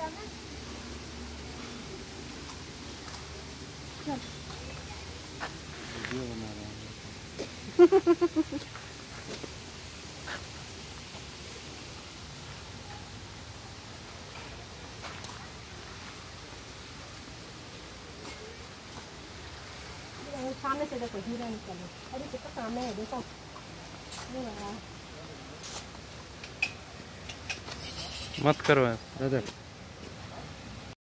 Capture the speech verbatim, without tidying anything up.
Video बना रहा हूँ। सामने से देखो हीरा निकले, अरे कितना सामने है देखो, ये वाला मत करो ऐसा।